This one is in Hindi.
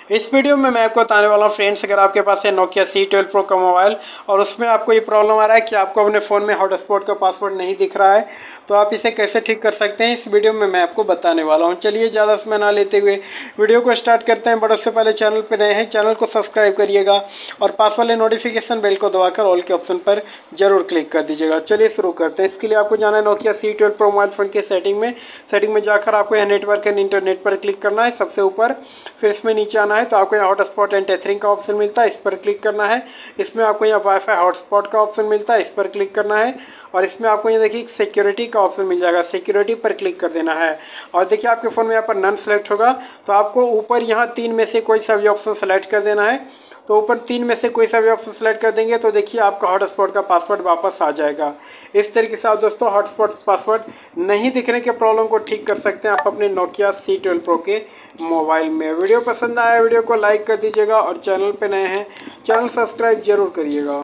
इस वीडियो में मैं आपको बताने वाला हूँ फ्रेंड्स, अगर आपके पास है नोकिया C12 प्रो का मोबाइल और उसमें आपको ये प्रॉब्लम आ रहा है कि आपको अपने फ़ोन में हॉटस्पॉट का पासवर्ड नहीं दिख रहा है, तो आप इसे कैसे ठीक कर सकते हैं इस वीडियो में मैं आपको बताने वाला हूं। चलिए ज़्यादा समय ना लेते हुए वीडियो को स्टार्ट करते हैं। बट उससे पहले चैनल पर नए हैं, चैनल को सब्सक्राइब करिएगा और पास वाले नोटिफिकेशन बेल को दबाकर ऑल के ऑप्शन पर जरूर क्लिक कर दीजिएगा। चलिए शुरू करते हैं। इसके लिए आपको जाना है Nokia C12 pro mobile phone के सेटिंग में जाकर आपको यहाँ नेटवर्क एंड इंटरनेट पर क्लिक करना है सबसे ऊपर। फिर इसमें नीचे आना है तो आपको यहाँ हॉटस्पॉट एंड टेथरिंग का ऑप्शन मिलता है, इस पर क्लिक करना है। इसमें आपको यहाँ वाईफाई हॉटस्पॉट का ऑप्शन मिलता है, इस पर क्लिक करना है। और इसमें आपको ये देखिए सिक्योरिटी का ऑप्शन मिल जाएगा, सिक्योरिटी पर क्लिक कर देना है। और देखिए आपके फ़ोन में यहाँ पर नन सेलेक्ट होगा तो आपको ऊपर यहाँ 3 में से कोई सा भी ऑप्शन सेलेक्ट कर देना है। तो ऊपर 3 में से कोई सा भी ऑप्शन सेलेक्ट कर देंगे तो देखिए आपका हॉटस्पॉट का पासवर्ड वापस आ जाएगा। इस तरीके से आप दोस्तों हॉटस्पॉट पासवर्ड नहीं दिखने के प्रॉब्लम को ठीक कर सकते हैं आप अपने नोकिया C12 प्रो के मोबाइल में। वीडियो पसंद आया वीडियो को लाइक कर दीजिएगा और चैनल पे नए हैं चैनल सब्सक्राइब जरूर करिएगा।